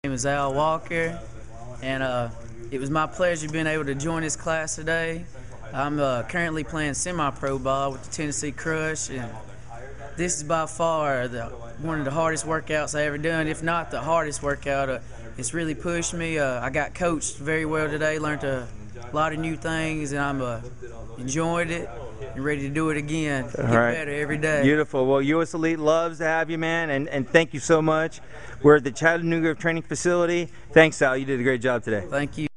name is Al Walker, and it was my pleasure being able to join this class today. I'm currently playing semi-pro ball with the Tennessee Crush, and this is by far one of the hardest workouts I ever done, if not the hardest workout. It's really pushed me. I got coached very well today, learned a lot of new things, and I'm enjoyed it and ready to do it again. Get better every day. Beautiful. Well, US Elite loves to have you, man, and thank you so much. We're at the Chattanooga Training Facility. Thanks, Al. You did a great job today. Thank you.